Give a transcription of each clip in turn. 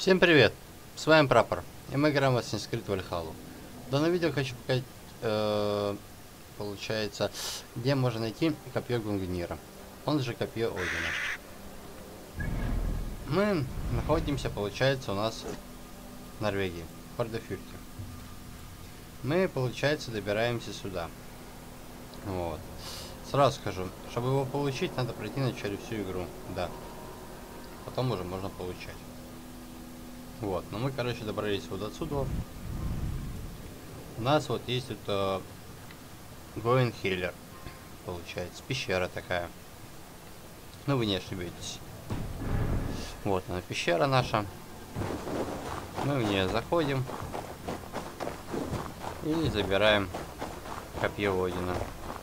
Всем привет! С вами Прапор, и мы играем в Assassin's Creed Valhalla. В данном видео хочу показать, получается, где можно найти копье Гунгнира, он же копье Одина. Мы находимся, получается, у нас в Норвегии, в Хордафюрте. Мы, получается, добираемся сюда. Вот. Сразу скажу, чтобы его получить, надо пройти вначале всю игру, да. Потом уже можно получать. Вот, но мы, короче, добрались вот отсюда. У нас вот есть тут Гоинхиллер, получается, пещера такая. Ну, вы не ошибетесь. Вот она, пещера наша. Мы в нее заходим и забираем копье Одина.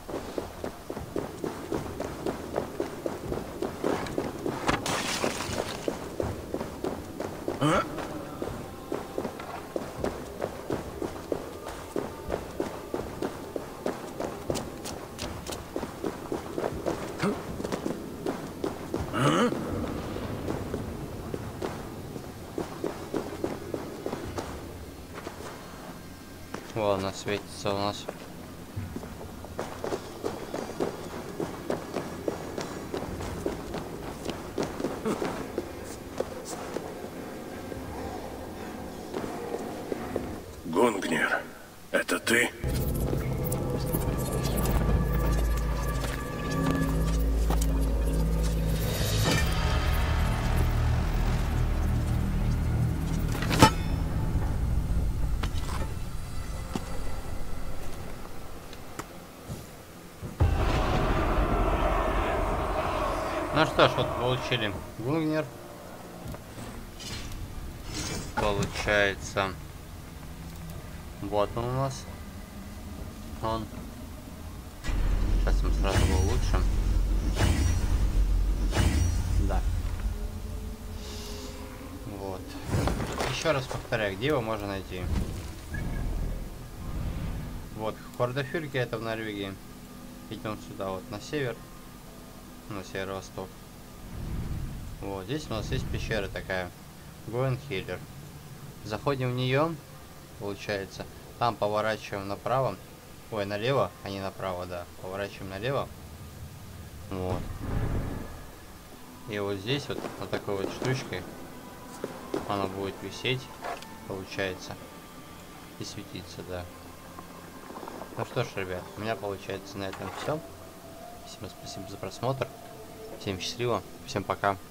Вот она светится у нас. Гунгнир, это ты? Ну что ж, вот получили Гунгнир. Получается, вот он у нас. Он. Сейчас мы сразу его улучшим. Да. Вот. Еще раз повторяю, где его можно найти. Вот, Хордафюрге, это в Норвегии. Идем сюда, вот на север. На северо-восток. Вот, здесь у нас есть пещера такая. Гоинхиллер. Заходим в нее. Получается. Там поворачиваем направо. Ой, налево, а не направо, да. Поворачиваем налево. Вот. И вот здесь вот такой вот штучкой она будет висеть. Получается. И светиться, да. Ну что ж, ребят, у меня получается на этом все. Всем спасибо за просмотр. Всем счастливо. Всем пока.